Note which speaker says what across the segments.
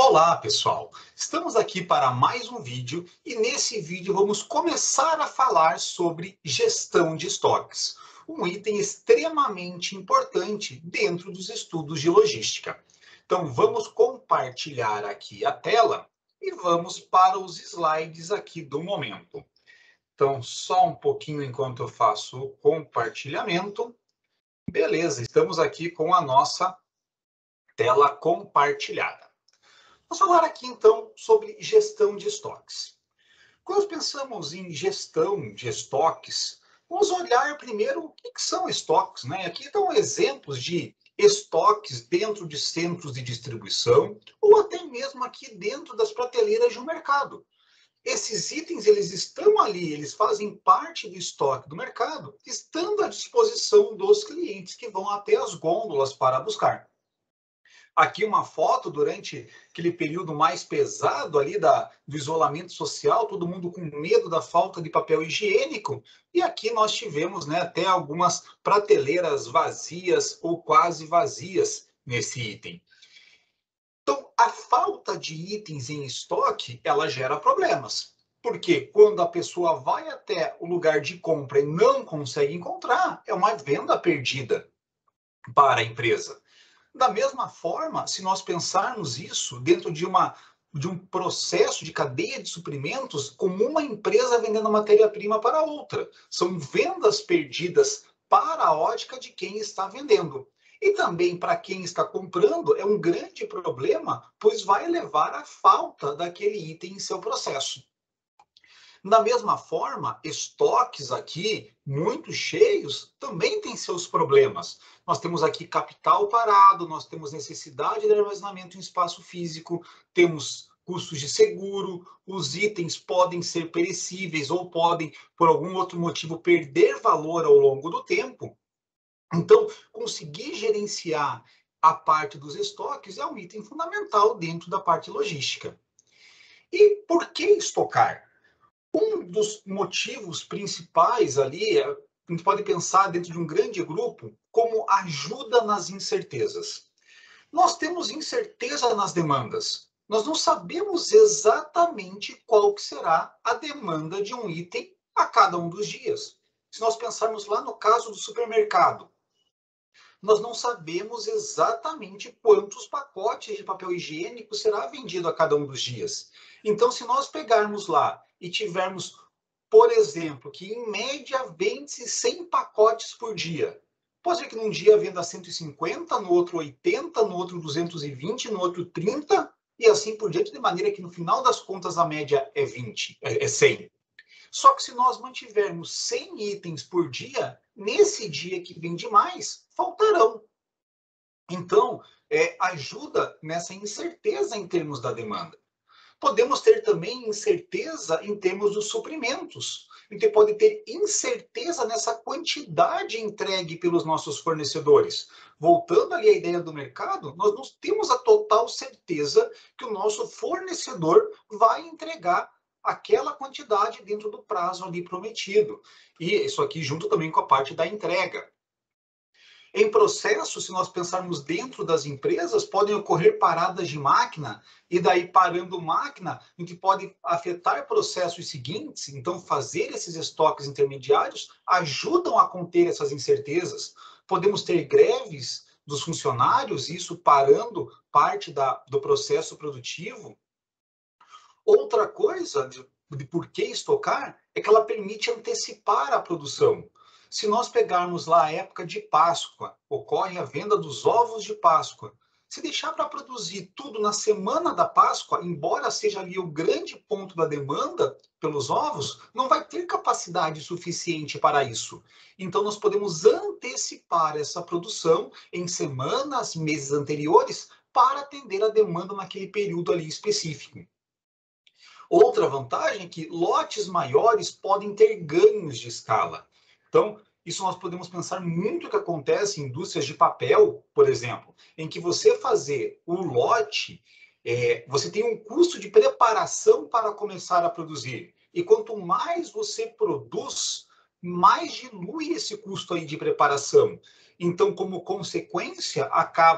Speaker 1: Olá, pessoal! Estamos aqui para mais um vídeo e nesse vídeo vamos começar a falar sobre gestão de estoques, um item extremamente importante dentro dos estudos de logística. Então vamos compartilhar aqui a tela e vamos para os slides aqui do momento. Então só um pouquinho enquanto eu faço o compartilhamento. Beleza, estamos aqui com a nossa tela compartilhada. Vamos falar aqui, então, sobre gestão de estoques. Quando pensamos em gestão de estoques, vamos olhar primeiro o que são estoques, né? Aqui estão exemplos de estoques dentro de centros de distribuição ou até mesmo aqui dentro das prateleiras de um mercado. Esses itens, eles estão ali, eles fazem parte do estoque do mercado, estando à disposição dos clientes que vão até as gôndolas para buscar. Aqui uma foto durante aquele período mais pesado ali do isolamento social, todo mundo com medo da falta de papel higiênico. E aqui nós tivemos, né, até algumas prateleiras vazias ou quase vazias nesse item. Então, a falta de itens em estoque, ela gera problemas. Porque quando a pessoa vai até o lugar de compra e não consegue encontrar, é uma venda perdida para a empresa. Da mesma forma, se nós pensarmos isso dentro de um processo de cadeia de suprimentos, como uma empresa vendendo matéria-prima para outra. São vendas perdidas para a ótica de quem está vendendo. E também para quem está comprando é um grande problema, pois vai levar à falta daquele item em seu processo. Da mesma forma, estoques aqui, muito cheios, também têm seus problemas. Nós temos aqui capital parado, nós temos necessidade de armazenamento em espaço físico, temos custos de seguro, os itens podem ser perecíveis ou podem, por algum outro motivo, perder valor ao longo do tempo. Então, conseguir gerenciar a parte dos estoques é um item fundamental dentro da parte logística. E por que estocar? Um dos motivos principais ali, a gente pode pensar dentro de um grande grupo, como ajuda nas incertezas. Nós temos incerteza nas demandas. Nós não sabemos exatamente qual que será a demanda de um item a cada um dos dias. Se nós pensarmos lá no caso do supermercado, nós não sabemos exatamente quantos pacotes de papel higiênico será vendido a cada um dos dias. Então, se nós pegarmos lá e tivermos, por exemplo, que em média vende-se 100 pacotes por dia, pode ser que num dia venda 150, no outro 80, no outro 220, no outro 30, e assim por diante, de maneira que no final das contas a média é 20, é 100. Só que se nós mantivermos 100 itens por dia, nesse dia que vende mais, faltarão. Então, ajuda nessa incerteza em termos da demanda. Podemos ter também incerteza em termos dos suprimentos. Então, pode ter incerteza nessa quantidade entregue pelos nossos fornecedores. Voltando ali à ideia do mercado, nós não temos a total certeza que o nosso fornecedor vai entregar aquela quantidade dentro do prazo ali prometido. E isso aqui junto também com a parte da entrega. Em processo, se nós pensarmos dentro das empresas, podem ocorrer paradas de máquina, e daí parando máquina, a gente pode afetar processos seguintes, então fazer esses estoques intermediários ajudam a conter essas incertezas. Podemos ter greves dos funcionários, isso parando parte do processo produtivo. Outra coisa de por que estocar é que ela permite antecipar a produção. Se nós pegarmos lá a época de Páscoa, ocorre a venda dos ovos de Páscoa. Se deixar para produzir tudo na semana da Páscoa, embora seja ali o grande ponto da demanda pelos ovos, não vai ter capacidade suficiente para isso. Então, nós podemos antecipar essa produção em semanas, meses anteriores, para atender a demanda naquele período ali específico. Outra vantagem é que lotes maiores podem ter ganhos de escala. Então, isso nós podemos pensar muito que acontece em indústrias de papel, por exemplo, em que você fazer o lote, você tem um custo de preparação para começar a produzir. E quanto mais você produz, mais dilui esse custo aí de preparação. Então, como consequência, acaba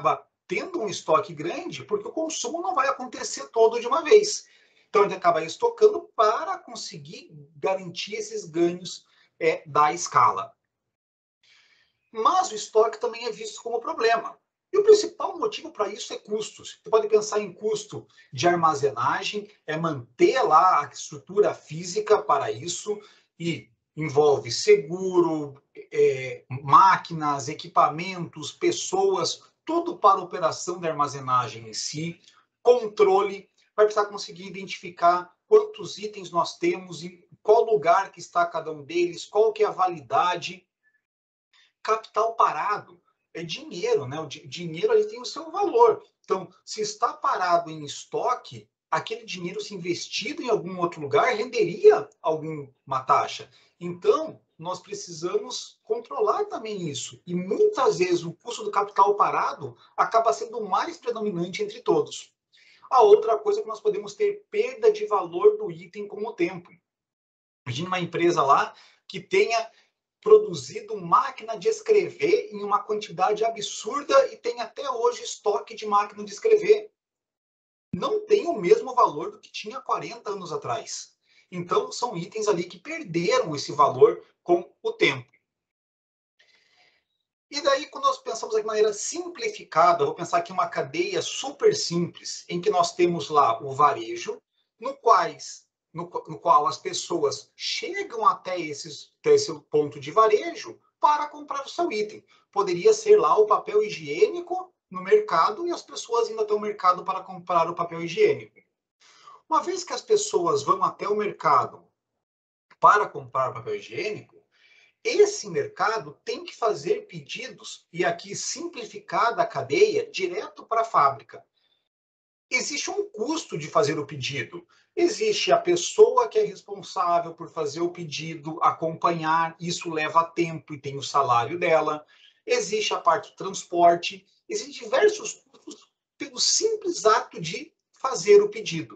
Speaker 1: tendo um estoque grande, porque o consumo não vai acontecer todo de uma vez. Então, a gente acaba estocando para conseguir garantir esses ganhos da escala. Mas o estoque também é visto como problema. E o principal motivo para isso é custos. Você pode pensar em custo de armazenagem, é manter lá a estrutura física para isso, e envolve seguro, máquinas, equipamentos, pessoas, tudo para a operação da armazenagem em si, controle, vai precisar conseguir identificar quantos itens nós temos, em qual lugar que está cada um deles, qual que é a validade. Capital parado é dinheiro, né? O dinheiro ali tem o seu valor. Então, se está parado em estoque, aquele dinheiro, se investido em algum outro lugar, renderia alguma taxa. Então, nós precisamos controlar também isso. E muitas vezes o custo do capital parado acaba sendo o mais predominante entre todos. A outra coisa é que nós podemos ter perda de valor do item com o tempo. Imagina uma empresa lá que tenha produzido máquina de escrever em uma quantidade absurda e tem até hoje estoque de máquina de escrever. Não tem o mesmo valor do que tinha 40 anos atrás. Então, são itens ali que perderam esse valor com o tempo. E daí, quando nós pensamos de maneira simplificada, vou pensar aqui uma cadeia super simples, em que nós temos lá o varejo, no qual as pessoas chegam até esse ponto de varejo para comprar o seu item. Poderia ser lá o papel higiênico no mercado e as pessoas indo até o mercado para comprar o papel higiênico. Uma vez que as pessoas vão até o mercado para comprar o papel higiênico, esse mercado tem que fazer pedidos, e aqui simplificada a cadeia, direto para a fábrica. Existe um custo de fazer o pedido. Existe a pessoa que é responsável por fazer o pedido, acompanhar, isso leva tempo e tem o salário dela. Existe a parte do transporte. Existem diversos custos pelo simples ato de fazer o pedido.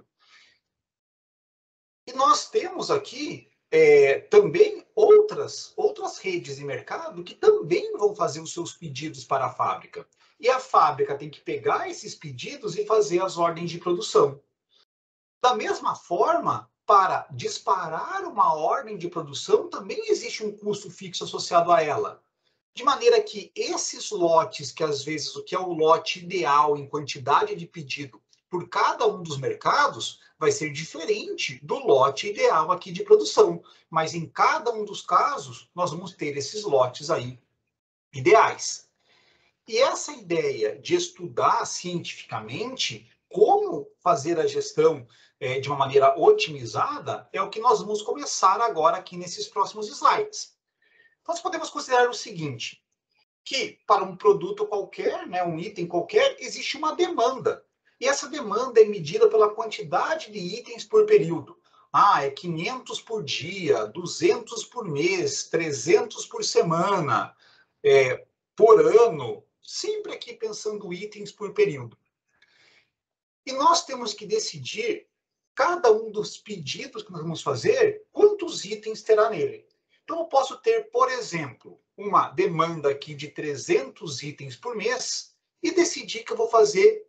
Speaker 1: E nós temos aqui também outras redes de mercado que também vão fazer os seus pedidos para a fábrica. E a fábrica tem que pegar esses pedidos e fazer as ordens de produção. Da mesma forma, para disparar uma ordem de produção, também existe um custo fixo associado a ela. De maneira que esses lotes, que às vezes o que é o lote ideal em quantidade de pedido por cada um dos mercados, vai ser diferente do lote ideal aqui de produção. Mas em cada um dos casos, nós vamos ter esses lotes aí ideais. E essa ideia de estudar cientificamente como fazer a gestão de uma maneira otimizada é o que nós vamos começar agora aqui nesses próximos slides. Nós podemos considerar o seguinte, que para um produto qualquer, né, um item qualquer, existe uma demanda. E essa demanda é medida pela quantidade de itens por período. Ah, é 500 por dia, 200 por mês, 300 por semana, por ano, sempre aqui pensando itens por período. E nós temos que decidir, cada um dos pedidos que nós vamos fazer, quantos itens terá nele. Então, eu posso ter, por exemplo, uma demanda aqui de 300 itens por mês e decidir que eu vou fazer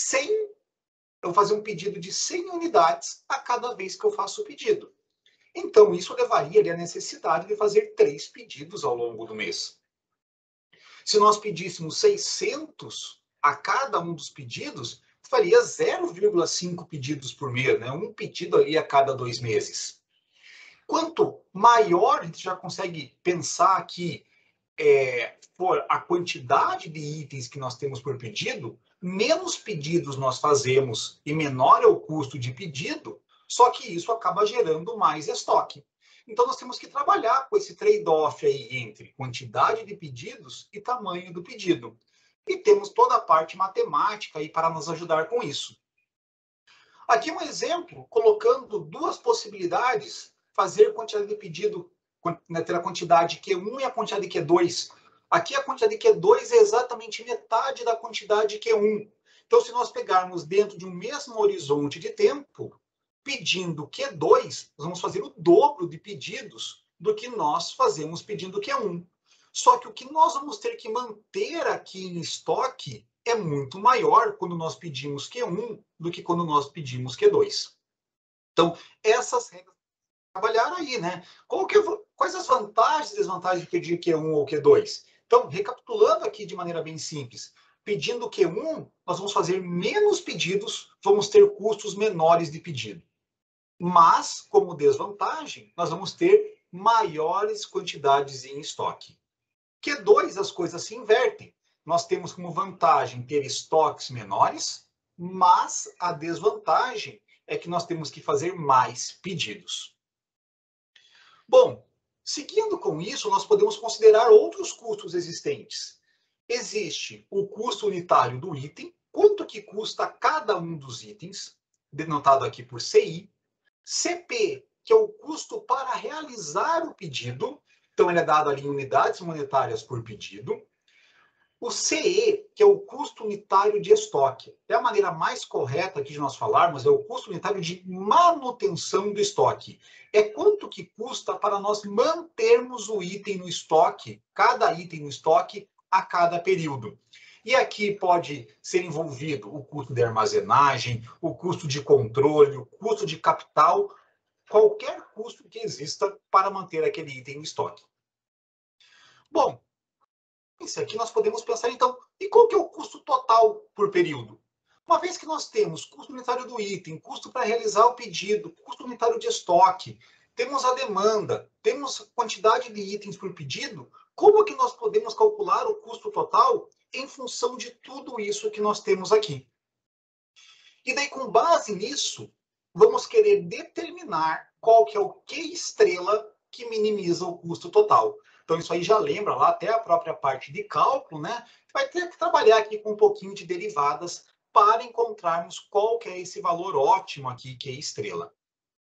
Speaker 1: um pedido de 100 unidades a cada vez que eu faço o pedido. Então, isso levaria ali a necessidade de fazer 3 pedidos ao longo do mês. Se nós pedíssemos 600 a cada um dos pedidos, faria 0,5 pedidos por mês, né? Um pedido ali a cada 2 meses. Quanto maior, a gente já consegue pensar que for a quantidade de itens que nós temos por pedido, menos pedidos nós fazemos e menor é o custo de pedido, só que isso acaba gerando mais estoque. Então, nós temos que trabalhar com esse trade-off aí entre quantidade de pedidos e tamanho do pedido. E temos toda a parte matemática aí para nos ajudar com isso. Aqui um exemplo, colocando 2 possibilidades, fazer quantidade de pedido, ter a quantidade Q1 e a quantidade Q2. Aqui a quantidade Q2 é exatamente metade da quantidade Q1. Então, se nós pegarmos dentro de um mesmo horizonte de tempo, pedindo Q2, nós vamos fazer o dobro de pedidos do que nós fazemos pedindo Q1. Só que o que nós vamos ter que manter aqui em estoque é muito maior quando nós pedimos Q1 do que quando nós pedimos Q2. Então, essas regras trabalhar aí, né? Quais as vantagens e desvantagens de pedir Q1 ou Q2? Então, recapitulando aqui de maneira bem simples, pedindo Q1, nós vamos fazer menos pedidos, vamos ter custos menores de pedido. Mas, como desvantagem, nós vamos ter maiores quantidades em estoque. Q2, as coisas se invertem. Nós temos como vantagem ter estoques menores, mas a desvantagem é que nós temos que fazer mais pedidos. Bom, seguindo com isso, nós podemos considerar outros custos existentes. Existe o custo unitário do item, quanto que custa cada um dos itens, denotado aqui por CI. CP, que é o custo para realizar o pedido, então ele é dado ali em unidades monetárias por pedido. O CE, que é o custo unitário de estoque. É a maneira mais correta aqui de nós falarmos, é o custo unitário de manutenção do estoque. É quanto que custa para nós mantermos o item no estoque, cada item no estoque, a cada período. E aqui pode ser envolvido o custo de armazenagem, o custo de controle, o custo de capital, qualquer custo que exista para manter aquele item no estoque. Bom, isso aqui nós podemos pensar, então, e qual que é o custo total por período? Uma vez que nós temos custo unitário do item, custo para realizar o pedido, custo unitário de estoque, temos a demanda, temos quantidade de itens por pedido, como que nós podemos calcular o custo total em função de tudo isso que nós temos aqui? E daí, com base nisso, vamos querer determinar qual que é o Q estrela que minimiza o custo total. Então, isso aí já lembra lá até a própria parte de cálculo, né? Vai ter que trabalhar aqui com um pouquinho de derivadas para encontrarmos qual que é esse valor ótimo aqui, Q estrela.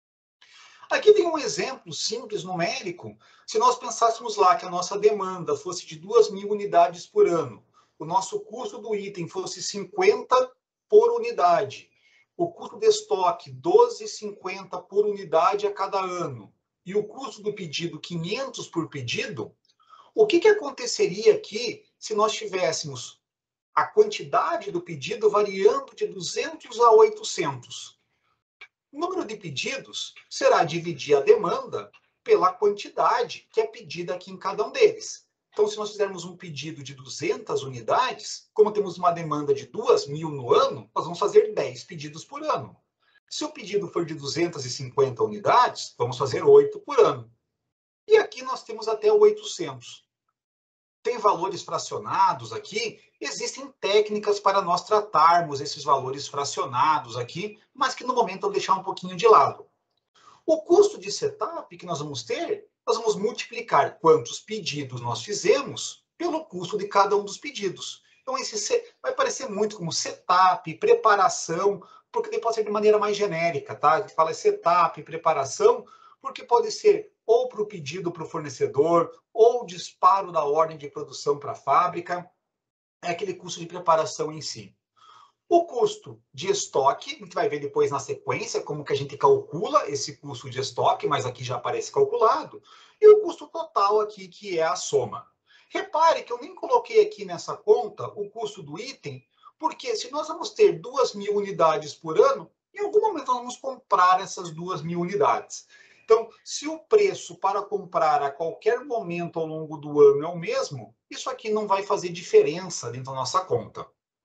Speaker 1: Aqui tem um exemplo simples, numérico. Se nós pensássemos lá que a nossa demanda fosse de 2.000 unidades por ano, o nosso custo do item fosse 50 por unidade, o custo de estoque 12,50 por unidade a cada ano, e o custo do pedido 500 por pedido, o que aconteceria aqui se nós tivéssemos a quantidade do pedido variando de 200 a 800? O número de pedidos será dividir a demanda pela quantidade que é pedida aqui em cada um deles. Então, se nós fizermos um pedido de 200 unidades, como temos uma demanda de 2.000 no ano, nós vamos fazer 10 pedidos por ano. Se o pedido for de 250 unidades, vamos fazer 8 por ano. E aqui nós temos até 800. Tem valores fracionados aqui, existem técnicas para nós tratarmos esses valores fracionados aqui, mas que no momento eu vou deixar um pouquinho de lado. O custo de setup que nós vamos ter, nós vamos multiplicar quantos pedidos nós fizemos pelo custo de cada um dos pedidos. Então, esse vai parecer muito como setup, preparação, porque pode ser de maneira mais genérica, tá? A gente fala setup, preparação, porque pode ser ou para o pedido para o fornecedor, ou disparo da ordem de produção para a fábrica, é aquele custo de preparação em si. O custo de estoque, a gente vai ver depois na sequência como que a gente calcula esse custo de estoque, mas aqui já aparece calculado. E o custo total aqui, que é a soma. Repare que eu nem coloquei aqui nessa conta o custo do item, porque se nós vamos ter 2.000 unidades por ano, em algum momento nós vamos comprar essas 2.000 unidades. Então, se o preço para comprar a qualquer momento ao longo do ano é o mesmo, isso aqui não vai fazer diferença dentro da nossa conta.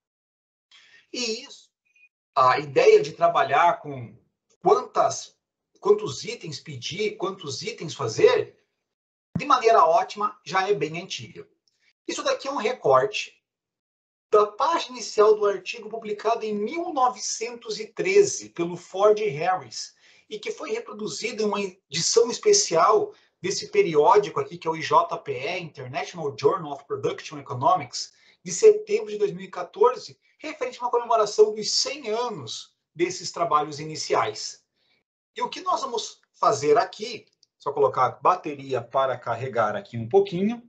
Speaker 1: E isso, a ideia de trabalhar com quantos itens pedir, quantos itens fazer, de maneira ótima, já é bem antiga. Isso daqui é um recorte da página inicial do artigo publicado em 1913 pelo Ford Harris e que foi reproduzido em uma edição especial desse periódico aqui, que é o IJPE, International Journal of Production Economics, de setembro de 2014, referente a uma comemoração dos 100 anos desses trabalhos iniciais. E o que nós vamos fazer aqui, só colocar bateria para carregar aqui um pouquinho.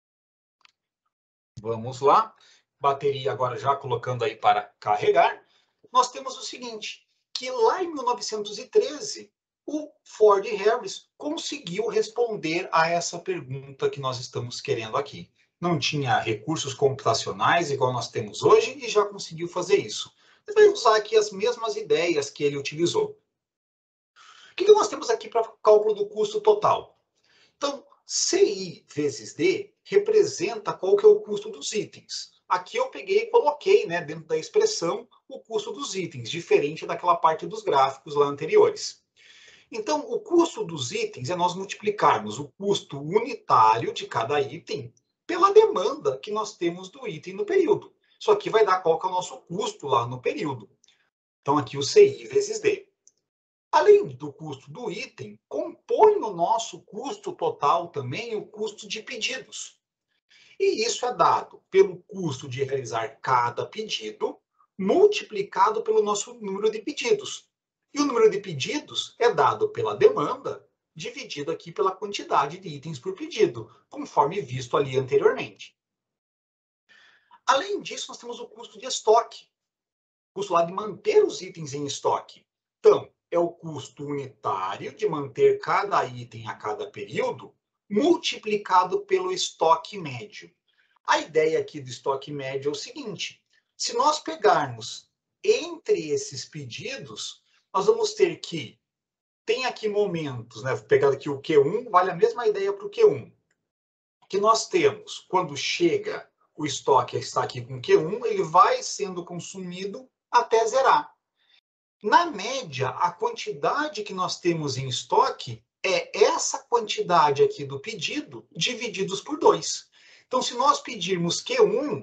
Speaker 1: Vamos lá. Bateria agora já colocando aí para carregar. Nós temos o seguinte, que lá em 1913, o Ford Harris conseguiu responder a essa pergunta que nós estamos querendo aqui. não tinha recursos computacionais igual nós temos hoje e já conseguiu fazer isso. Ele vai usar aqui as mesmas ideias que ele utilizou. O que nós temos aqui para o cálculo do custo total? Então, CI vezes D representa qual que é o custo dos itens. Aqui eu peguei e coloquei, né, dentro da expressão o custo dos itens, diferente daquela parte dos gráficos lá anteriores. Então, o custo dos itens é nós multiplicarmos o custo unitário de cada item pela demanda que nós temos do item no período. Isso aqui vai dar qual que é o nosso custo lá no período. Então, aqui o CI vezes D. Além do custo do item, compõe no nosso custo total também o custo de pedidos. E isso é dado pelo custo de realizar cada pedido, multiplicado pelo nosso número de pedidos. E o número de pedidos é dado pela demanda, dividido aqui pela quantidade de itens por pedido, conforme visto ali anteriormente. Além disso, nós temos o custo de estoque, o custo lá de manter os itens em estoque. Então, é o custo unitário de manter cada item a cada período, multiplicado pelo estoque médio. A ideia aqui do estoque médio é o seguinte: se nós pegarmos entre esses pedidos, nós vamos ter que, tem aqui momentos, né? Vou pegar aqui o Q1, vale a mesma ideia para o Q1, que nós temos, quando chega o estoque está aqui com Q1, ele vai sendo consumido até zerar. Na média, a quantidade que nós temos em estoque é essa quantidade aqui do pedido divididos por 2. Então, se nós pedirmos Q1,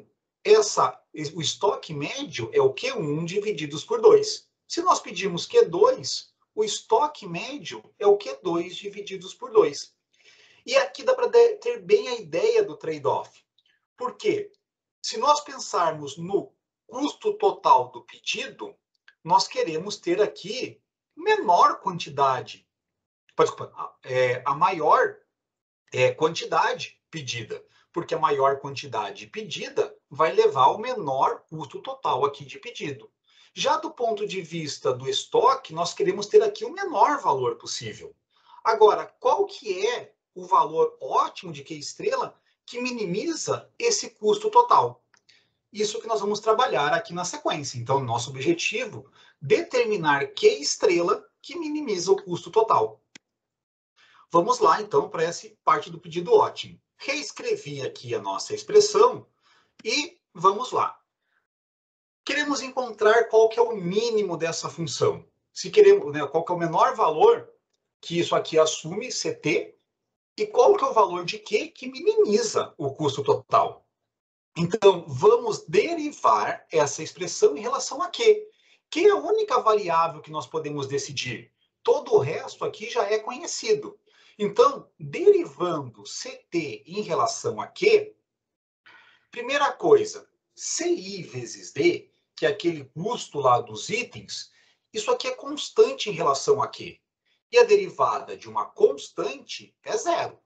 Speaker 1: o estoque médio é o Q1 divididos por 2. Se nós pedirmos Q2, o estoque médio é o Q2 divididos por 2. E aqui dá para ter bem a ideia do trade-off. Por quê? Se nós pensarmos no custo total do pedido, nós queremos ter aqui menor quantidade, desculpa, a maior quantidade pedida, porque a maior quantidade pedida vai levar ao menor custo total aqui de pedido. Já do ponto de vista do estoque, nós queremos ter aqui o menor valor possível. Agora, qual que é o valor ótimo de Q estrela que minimiza esse custo total? Isso que nós vamos trabalhar aqui na sequência. Então, nosso objetivo, determinar Q estrela que minimiza o custo total. Vamos lá, então, para essa parte do pedido ótimo. Reescrevi aqui a nossa expressão e vamos lá. Queremos encontrar qual que é o mínimo dessa função. Se queremos, né, qual que é o menor valor que isso aqui assume, CT, e qual que é o valor de Q que minimiza o custo total. Então, vamos derivar essa expressão em relação a Q, que é a única variável que nós podemos decidir. Todo o resto aqui já é conhecido. Então, derivando CT em relação a Q, primeira coisa, CI vezes D, que é aquele custo lá dos itens, isso aqui é constante em relação a Q. E a derivada de uma constante é zero.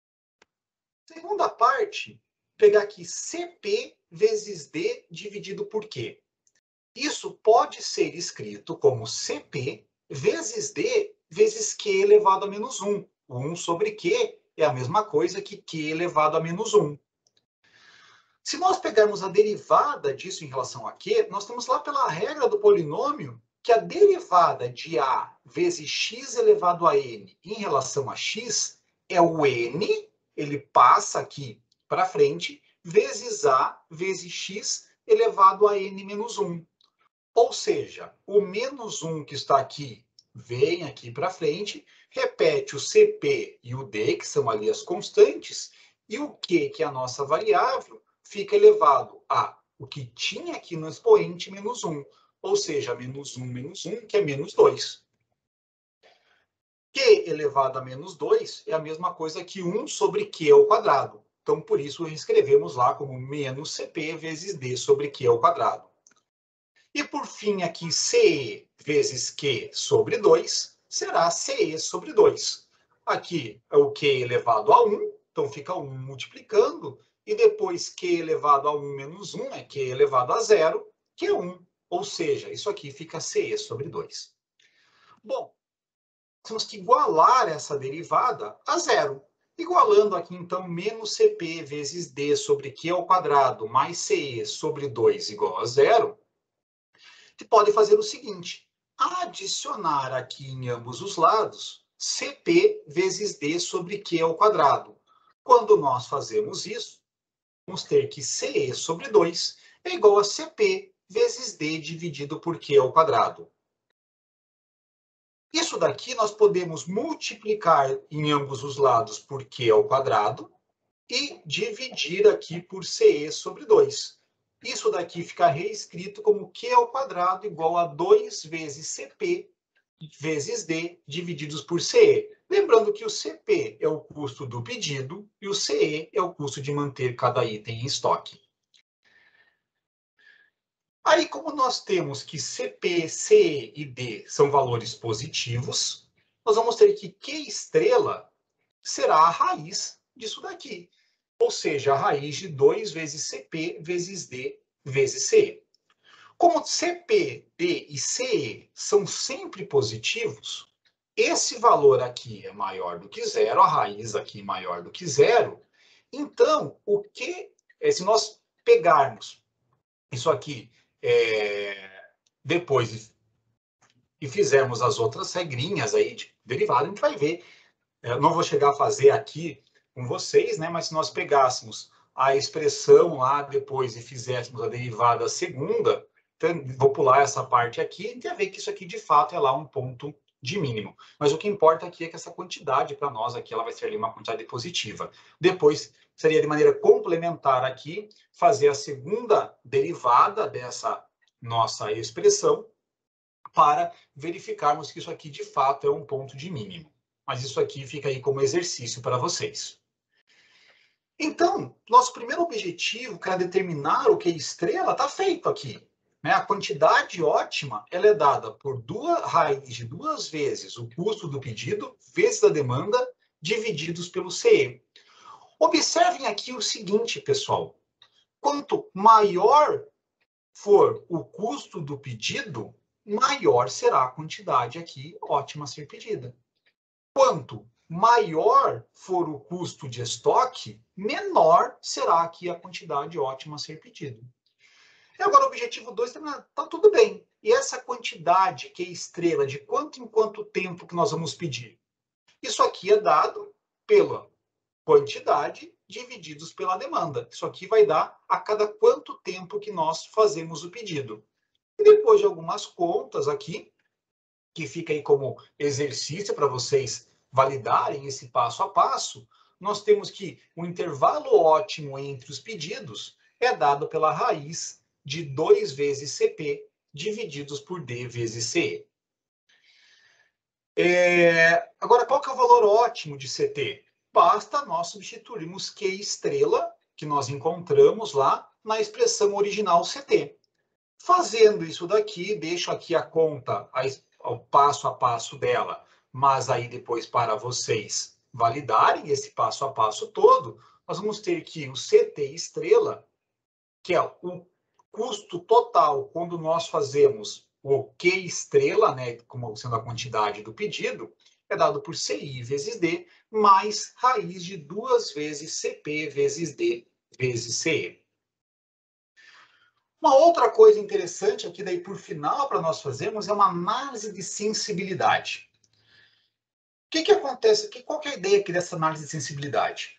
Speaker 1: Segunda parte, pegar aqui CP vezes D dividido por Q. Isso pode ser escrito como CP vezes D vezes Q elevado a menos 1. 1 sobre Q é a mesma coisa que Q elevado a menos 1. Se nós pegarmos a derivada disso em relação a Q, nós temos lá pela regra do polinômio que a derivada de A vezes x elevado a n em relação a x é o n, ele passa aqui para frente, vezes A vezes x elevado a n menos 1. Ou seja, o menos 1 que está aqui vem aqui para frente, repete o CP e o D, que são ali as constantes, e o Q, que é a nossa variável, fica elevado a o que tinha aqui no expoente menos 1. Ou seja, menos 1, que é menos 2. Q elevado a menos 2 é a mesma coisa que 1 sobre Q ao quadrado. Então, por isso, escrevemos lá como menos CP vezes D sobre Q ao quadrado. E, por fim, aqui, CE vezes Q sobre 2 será CE sobre 2. Aqui é o Q elevado a 1, então fica 1 multiplicando, e depois Q elevado a 1 menos 1 é Q elevado a 0, que é 1. Ou seja, isso aqui fica CE sobre 2. Bom, temos que igualar essa derivada a zero. Igualando aqui, então, menos CP vezes D sobre Q ao quadrado mais CE sobre 2 igual a zero, você pode fazer o seguinte, adicionar aqui em ambos os lados CP vezes D sobre Q ao quadrado. Quando nós fazemos isso, vamos ter que CE sobre 2 é igual a CP vezes D dividido por Q ao quadrado. Isso daqui nós podemos multiplicar em ambos os lados por Q ao quadrado e dividir aqui por CE sobre 2. Isso daqui fica reescrito como Q ao quadrado igual a 2 vezes CP vezes D divididos por CE. Lembrando que o CP é o custo do pedido e o CE é o custo de manter cada item em estoque. Aí, como nós temos que CP, CE e D são valores positivos, nós vamos ter que Q estrela será a raiz disso daqui. Ou seja, a raiz de 2 vezes CP vezes D vezes CE. Como CP, D e CE são sempre positivos, esse valor aqui é maior do que zero, a raiz aqui é maior do que zero, então, se nós pegarmos isso aqui depois e fizermos as outras regrinhas aí de derivada, a gente vai ver. Eu não vou chegar a fazer aqui com vocês, né? Mas se nós pegássemos a expressão lá depois e fizéssemos a derivada segunda, então, vou pular essa parte aqui, a gente vai ver que isso aqui de fato é lá um ponto de mínimo. Mas o que importa aqui é que essa quantidade para nós aqui ela vai ser ali uma quantidade positiva. Depois seria de maneira complementar aqui fazer a segunda derivada dessa nossa expressão para verificarmos que isso aqui de fato é um ponto de mínimo. Mas isso aqui fica aí como exercício para vocês. Então, nosso primeiro objetivo, que é determinar o que é estrela, está feito aqui. Né? A quantidade ótima ela é dada por raiz de 2 vezes o custo do pedido vezes a demanda, divididos pelo CE. Observem aqui o seguinte, pessoal. Quanto maior for o custo do pedido, maior será a quantidade aqui ótima a ser pedida. Quanto maior for o custo de estoque, menor será aqui a quantidade ótima a ser pedida. E agora o objetivo 2 está tudo bem. E essa quantidade que é estrela, de quanto em quanto tempo que nós vamos pedir? Isso aqui é dado pela quantidade divididos pela demanda. Isso aqui vai dar a cada quanto tempo que nós fazemos o pedido. E depois de algumas contas aqui, que fica aí como exercício para vocês validarem esse passo a passo, nós temos que o intervalo ótimo entre os pedidos é dado pela raiz de 2 vezes CP divididos por D vezes CE. Agora, qual que é o valor ótimo de CT? Basta nós substituirmos Q estrela, que nós encontramos lá, na expressão original CT. Fazendo isso daqui, deixo aqui a conta, o passo a passo dela, mas aí depois para vocês validarem esse passo a passo todo, nós vamos ter que o CT estrela, que é o custo total quando nós fazemos o Q estrela, né, como sendo a quantidade do pedido, é dado por CI vezes D, mais raiz de 2 vezes CP vezes D vezes CE. Uma outra coisa interessante aqui, daí por final, para nós fazermos, é uma análise de sensibilidade. O que acontece aqui? Qual que é a ideia aqui dessa análise de sensibilidade?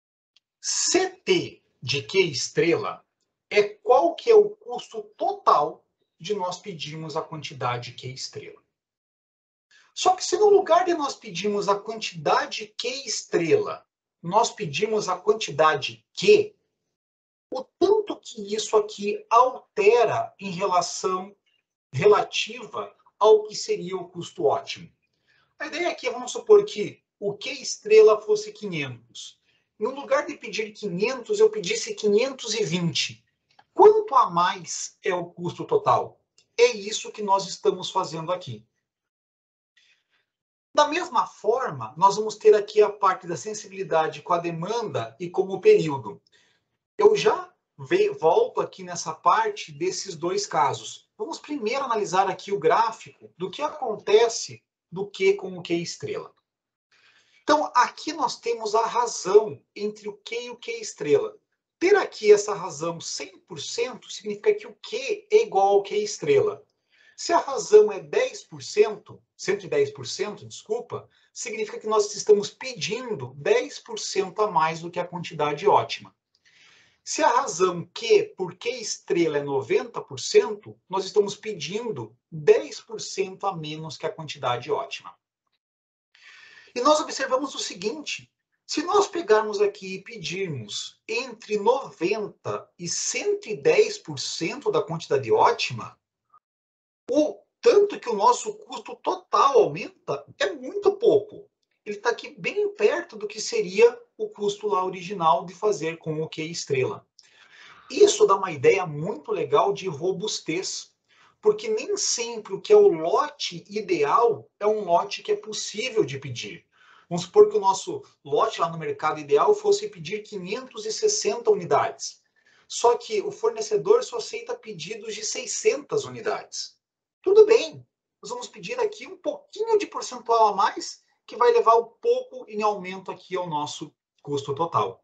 Speaker 1: CT de Q estrela é qual que é o custo total de nós pedirmos a quantidade Q estrela. Só que se no lugar de nós pedirmos a quantidade Q estrela, nós pedimos a quantidade Q, o tanto que isso aqui altera em relação relativa ao que seria o custo ótimo. A ideia aqui é, vamos supor que o Q estrela fosse 500. No lugar de pedir 500, eu pedisse 520. Quanto a mais é o custo total? É isso que nós estamos fazendo aqui. Da mesma forma, nós vamos ter aqui a parte da sensibilidade com a demanda e com o período. Eu já volto aqui nessa parte desses dois casos. Vamos primeiro analisar aqui o gráfico do que acontece do Q com o Q estrela. Então, aqui nós temos a razão entre o Q e o Q estrela. Ter aqui essa razão 100% significa que o Q é igual ao Q estrela. Se a razão é 10%, 110%, desculpa, significa que nós estamos pedindo 10% a mais do que a quantidade ótima. Se a razão Q por Q estrela é 90%, nós estamos pedindo 10% a menos que a quantidade ótima. E nós observamos o seguinte: se nós pegarmos aqui e pedirmos entre 90% e 110% da quantidade ótima, o tanto que o nosso custo total aumenta é muito pouco. Ele está aqui bem perto do que seria o custo lá original de fazer com o Q estrela. Isso dá uma ideia muito legal de robustez, porque nem sempre o que é o lote ideal é um lote que é possível de pedir. Vamos supor que o nosso lote lá no mercado ideal fosse pedir 560 unidades. Só que o fornecedor só aceita pedidos de 600 unidades. Tudo bem, nós vamos pedir aqui um pouquinho de percentual a mais, que vai levar um pouco em aumento aqui ao nosso custo total.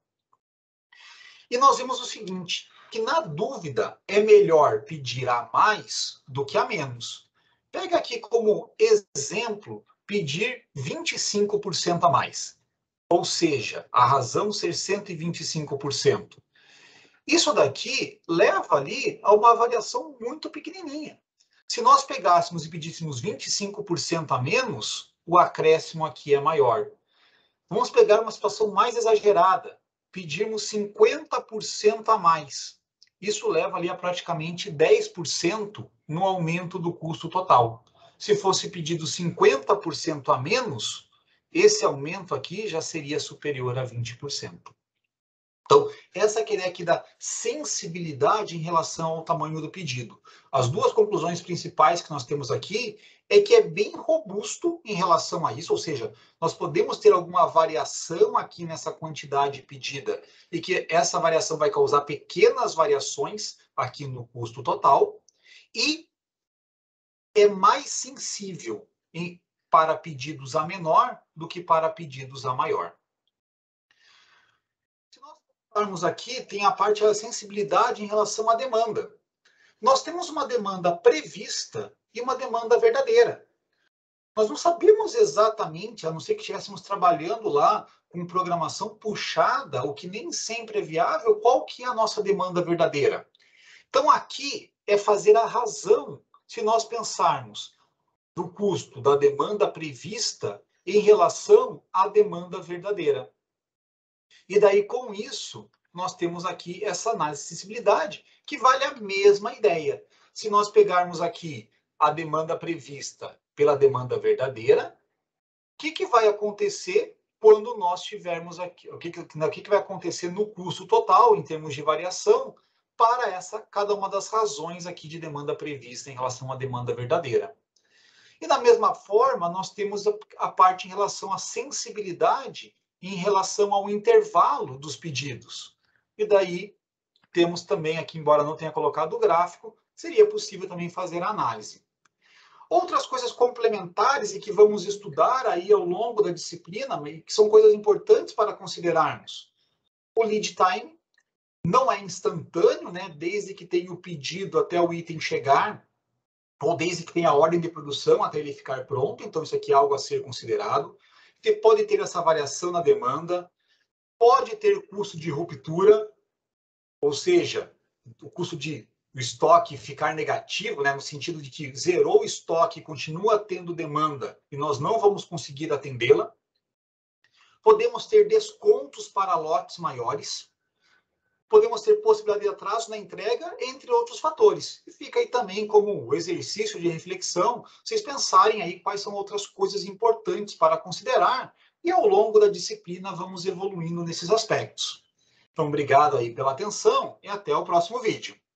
Speaker 1: E nós vimos o seguinte, que na dúvida é melhor pedir a mais do que a menos. Pega aqui como exemplo, pedir 25% a mais. Ou seja, a razão ser 125%. Isso daqui leva ali a uma variação muito pequenininha. Se nós pegássemos e pedíssemos 25% a menos, o acréscimo aqui é maior. Vamos pegar uma situação mais exagerada, pedirmos 50% a mais. Isso leva ali a praticamente 10% no aumento do custo total. Se fosse pedido 50% a menos, esse aumento aqui já seria superior a 20%. Então, essa é a ideia aqui da sensibilidade em relação ao tamanho do pedido. As duas conclusões principais que nós temos aqui é que é bem robusto em relação a isso, ou seja, nós podemos ter alguma variação aqui nessa quantidade pedida e que essa variação vai causar pequenas variações aqui no custo total e é mais sensível para pedidos a menor do que para pedidos a maior. Se nós olharmos aqui, tem a parte da sensibilidade em relação à demanda. Nós temos uma demanda prevista e uma demanda verdadeira. Nós não sabemos exatamente, a não ser que estivéssemos trabalhando lá com programação puxada, o que nem sempre é viável, qual que é a nossa demanda verdadeira. Então, aqui é fazer a razão, se nós pensarmos do custo da demanda prevista em relação à demanda verdadeira. E daí, com isso, nós temos aqui essa análise de sensibilidade, que vale a mesma ideia. Se nós pegarmos aqui a demanda prevista pela demanda verdadeira, o que vai acontecer quando nós tivermos aqui, o que vai acontecer no custo total, em termos de variação, para cada uma das razões aqui de demanda prevista em relação à demanda verdadeira. E da mesma forma, nós temos a parte em relação à sensibilidade em relação ao intervalo dos pedidos. E daí temos também aqui, embora não tenha colocado o gráfico, seria possível também fazer a análise. Outras coisas complementares e que vamos estudar aí ao longo da disciplina, que são coisas importantes para considerarmos. O lead time não é instantâneo, né? Desde que tenha o pedido até o item chegar, ou desde que tenha a ordem de produção até ele ficar pronto. Então, isso aqui é algo a ser considerado. Você pode ter essa variação na demanda, pode ter custo de ruptura, ou seja, o custo de o estoque ficar negativo, né, no sentido de que zerou o estoque e continua tendo demanda e nós não vamos conseguir atendê-la. Podemos ter descontos para lotes maiores. Podemos ter possibilidade de atraso na entrega, entre outros fatores. E fica aí também como exercício de reflexão, vocês pensarem aí quais são outras coisas importantes para considerar e ao longo da disciplina vamos evoluindo nesses aspectos. Então, obrigado aí pela atenção e até o próximo vídeo.